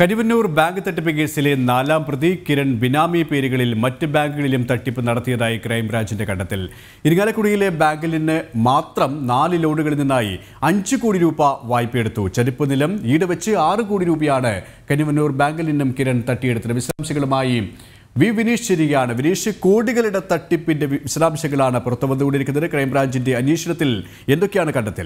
Karuvannur bank തട്ടിപ്പ് കേസിലെ നാലാം പ്രതി കിരൺ ബിനാമി പേരുകളിൽ മറ്റ് ബാങ്കുകളിലും തട്ടിപ്പ് നടത്തിയതായി ക്രൈംബ്രാഞ്ചിന്റെ കണ്ടെത്തൽ. ഇരിങ്ങാലക്കുടിയിലെ ബാങ്കിൽ നിന്ന് മാത്രം 4 ലോണുകളിൽ നിന്നായി 5 കോടി രൂപ വായ്പയെടുത്തു. ചരിപ്പ് നിലം ഈടുവെച്ച് 6 കോടി രൂപയാണ് കരുവന്നൂർ ബാങ്കിൽ നിന്നും കിരൺ തട്ടിയെടുത്തത്. വിശദാംശങ്ങളുമായി വിനീഷ് ചേരുകയാണ്. വിനീഷ്, കോടികളുടെ തട്ടിപ്പിന്റെ വിശദാംശങ്ങളാണ് പുറത്തുവന്നുകൊണ്ടിരിക്കുന്നത്. ക്രൈംബ്രാഞ്ചിന്റെ അന്വേഷണത്തിൽ എന്തൊക്കെയാണ് കണ്ടെത്തൽ?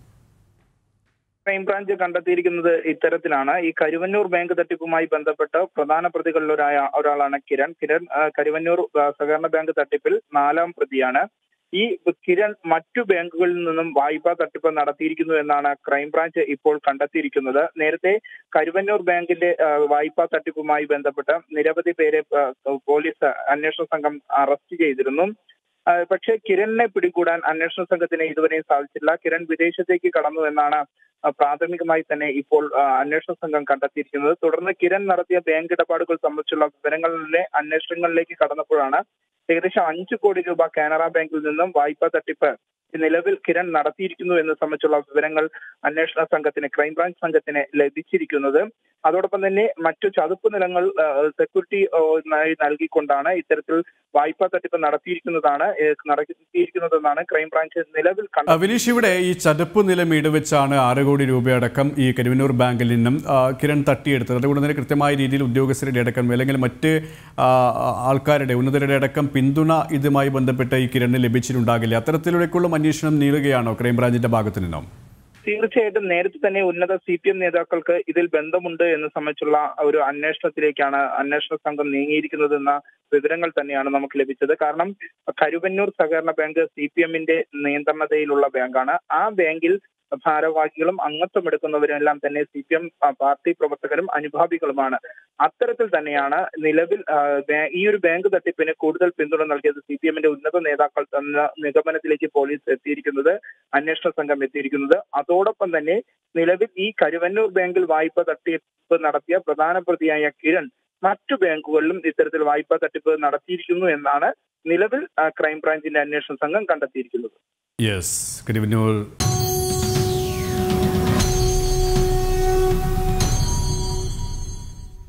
ക്രൈംബ്രാഞ്ച് കണ്ടെത്തിയിരിക്കുന്നത് ഇത്തരത്തിലാണ്. ഈ കരുവന്നൂർ ബാങ്ക് തട്ടിപ്പുമായി ബന്ധപ്പെട്ട് പ്രധാന പ്രതികളിലൊരായ ഒരാളാണ് കിരൺ. കരുവന്നൂർ സഹകരണ ബാങ്ക് തട്ടിപ്പിൽ 4ാം പ്രതിയാണ്. ഈ കിരൺ മറ്റു ബാങ്കുകളിൽ നിന്നും വായ്പാ തട്ടിപ്പ് നടത്തിയിരിക്കുന്നു എന്നാണ് ക്രൈംബ്രാഞ്ച് ഇപ്പോൾ കണ്ടെത്തിയിരിക്കുന്നത്. നേരത്തെ കരുവന്നൂർ ബാങ്കിന്റെ വായ്പാ തട്ടിപ്പുമായി ബന്ധപ്പെട്ട് നിരവധി പേരെ പോലീസ് അന്വേഷണ സംഘം അറസ്റ്റ് ചെയ്തിരുന്നു. പക്ഷേ കിരണിനെ പിടികൂടാൻ അന്വേഷണ സംഘത്തിന് ഇതുവരെയും സാധിച്ചില്ല. കിരൺ വിദേശത്തേക്ക് കടന്നു എന്നാണ് പ്രാഥമികമായി തന്നെ ഇപ്പോൾ അന്വേഷണ സംഘം കണ്ടെത്തിയിരിക്കുന്നത്. തുടർന്ന് കിരൺ നടത്തിയ ബാങ്ക് ഇടപാടുകൾ സംബന്ധിച്ചുള്ള വിവരങ്ങളിലെ അന്വേഷണങ്ങളിലേക്ക് കടന്നപ്പോഴാണ് ഏകദേശം 5 കോടി രൂപ കാനറ ബാങ്കിൽ നിന്നും വായ്പാ തട്ടിപ്പ് നിലവിൽ കിരൺ നടത്തിയിരിക്കുന്നു എന്ന് സംബന്ധിച്ചുള്ള വിവരങ്ങൾ അന്വേഷണ സംഘത്തിന്, ക്രൈംബ്രാഞ്ച് സംഘത്തിന് ലഭിച്ചിരിക്കുന്നത്. അതോടൊപ്പം തന്നെ മറ്റു ചതുപ്പ് നിലങ്ങൾ സെക്യൂരിറ്റി നൽകിക്കൊണ്ടാണ് ഇത്തരത്തിൽ വായ്പാ തട്ടിപ്പ് നടത്തിയിരിക്കുന്നതെന്നാണ് ക്രൈംബ്രാഞ്ച് നിലവിൽ കണ്ടത്. വിനീഷ്, ഇവിടെ ഈ ചതുപ്പ് നിലം ഈടുവെച്ചാണ് 6 കോടി രൂപയടക്കം ഈ കരുവന്നൂർ ബാങ്കിൽ നിന്നും കിരൺ തട്ടിയെടുത്തത്. അതുകൊണ്ട് തന്നെ കൃത്യമായ രീതിയിൽ ഉദ്യോഗസ്ഥരുടെ അടക്കം അല്ലെങ്കിൽ മറ്റ് ആൾക്കാരുടെ ഉന്നതരുടെ അടക്കം പിന്തുണ ഇതുമായി ബന്ധപ്പെട്ട് ഈ കിരണിന് ലഭിച്ചിട്ടുണ്ടാകില്ല. അത്തരത്തിലേക്കുള്ള അന്വേഷണം നീളുകയാണോ ക്രൈംബ്രാഞ്ചിന്റെ ഭാഗത്തു നിന്നും? തീർച്ചയായിട്ടും നേരത്തെ തന്നെ ഉന്നത CPM നേതാക്കൾക്ക് ഇതിൽ ബന്ധമുണ്ട് എന്ന് സംബന്ധിച്ചുള്ള ഒരു അന്വേഷണത്തിലേക്കാണ് അന്വേഷണ സംഘം നീങ്ങിയിരിക്കുന്നതെന്ന വിവരങ്ങൾ തന്നെയാണ് നമുക്ക് ലഭിച്ചത്. കാരണം കരുവന്നൂർ സഹകരണ ബാങ്ക് CPMന്റെ നിയന്ത്രണതയിലുള്ള ബാങ്കാണ്. ആ ബാങ്കിൽ ഭാരവാഹികളും അംഗത്വം എടുക്കുന്നവരെല്ലാം തന്നെ CPM പാർട്ടി പ്രവർത്തകരും അനുഭാവികളുമാണ്. അത്തരത്തിൽ തന്നെയാണ് നിലവിൽ ഈ ഒരു ബാങ്ക് തട്ടിപ്പിന് കൂടുതൽ പിന്തുണ നൽകിയത് CPMന്റെ ഉന്നത നേതാക്കൾ എന്ന നിഗമനത്തിലേക്ക് പോലീസ് എത്തിയിരിക്കുന്നത്, അന്വേഷണ സംഘം എത്തിയിരിക്കുന്നത്. അതോടൊപ്പം തന്നെ നിലവിൽ ഈ കരുവന്നൂർ ബാങ്കിൽ വായ്പ തട്ടിപ്പ് നടത്തിയ പ്രധാന പ്രതിയായ കിരൺ മറ്റു ബാങ്കുകളിലും ഇത്തരത്തിൽ വായ്പാ തട്ടിപ്പ് നടത്തിയിരിക്കുന്നു എന്നാണ് നിലവിൽ ക്രൈംബ്രാഞ്ചിന്റെ അന്വേഷണ സംഘം കണ്ടെത്തിയിരിക്കുന്നത്. യെസ്, കരുവന്നൂർ